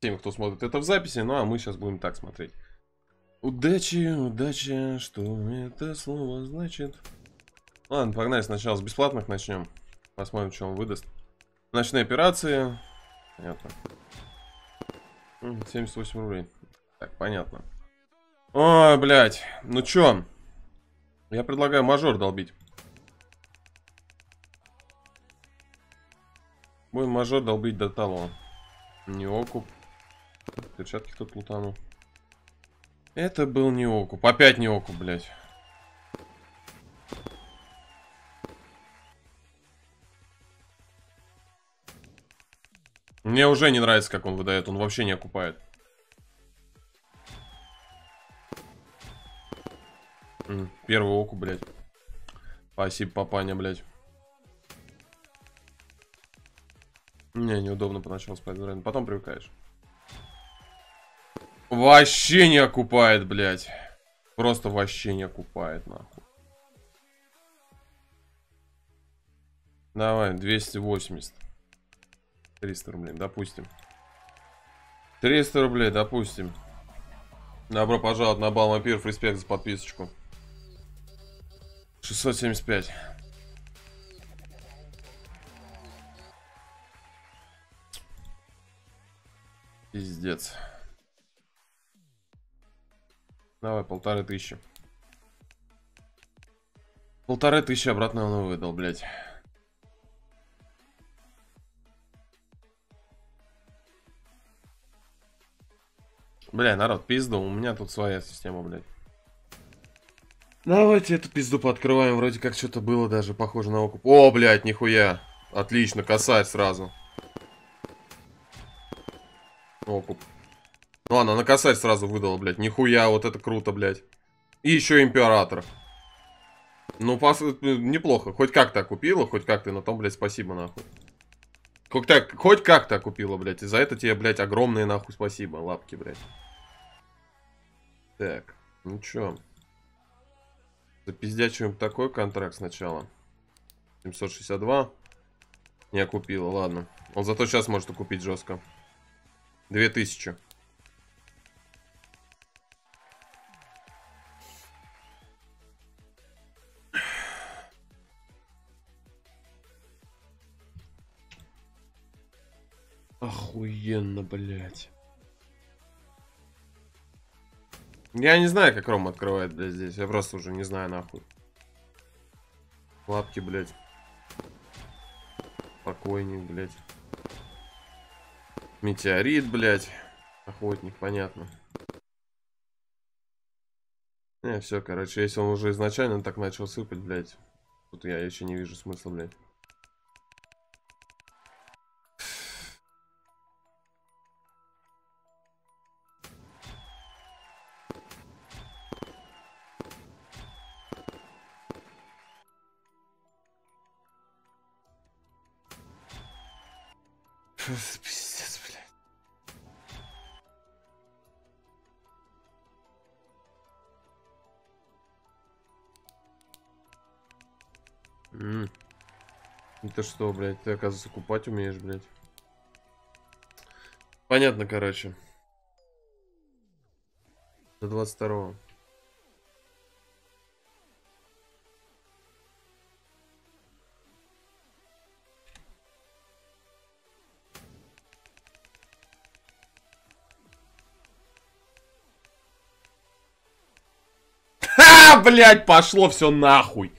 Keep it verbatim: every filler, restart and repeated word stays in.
тем, кто смотрит это в записи. Ну, а мы сейчас будем так смотреть. Удачи, удача, что это слово значит? Ладно, погнали сначала с бесплатных начнем. Посмотрим, что он выдаст. Ночные операции. Понятно. семьдесят восемь рублей. Так, понятно. Ой, блядь. Ну чё? Я предлагаю мажор долбить. Будем мажор долбить до талона. Не окуп. Перчатки тут лутанул. Это был не окуп. Опять не окуп, блядь. Мне уже не нравится, как он выдает. Он вообще не окупает. М, Первый окуп, блядь. Спасибо, папаня, блядь. Не, неудобно поначалу спать. Потом привыкаешь. Вообще не окупает, блядь. Просто вообще не окупает, нахуй. Давай, двести восемьдесят. триста рублей, допустим. триста рублей, допустим. Добро пожаловать на бал вампиров. Респект за подписочку. шестьсот семьдесят пять. Пиздец. Давай, полторы тысячи. Полторы тысячи обратно он выдал, блядь. Бля, народ, пизду. У меня тут своя система, блядь. Давайте эту пизду пооткрываем. Вроде как что-то было даже похоже на окуп. О, блядь, нихуя. Отлично, косарь сразу. Окуп. Ну ладно, на косарь сразу выдала, блядь. Нихуя, вот это круто, блядь. И еще император. Ну, пос... неплохо. Хоть как-то купила, хоть как-то. На том, блядь, спасибо, нахуй. Хоть, так... хоть как-то купила, блядь. И за это тебе, блядь, огромное, нахуй, спасибо. Лапки, блядь. Так, ну чё. Запиздячиваем такой контракт сначала. семьсот шестьдесят два. Не окупила, ладно. Он зато сейчас может окупить жестко. две тысячи. Охуенно, блядь. Я не знаю, как Ром открывает, блядь, здесь. Я просто уже не знаю, нахуй. Лапки, блядь. Покойник, блядь. Метеорит, блядь. Охотник, понятно. Не, все, короче, если он уже изначально так начал сыпать, блядь. Тут я еще не вижу смысла, блядь. Пиздец, блядь. М. Это что, блядь? Ты, оказывается, купать умеешь, блядь. Понятно, короче. До двадцать второго. Ха, блядь, пошло все нахуй.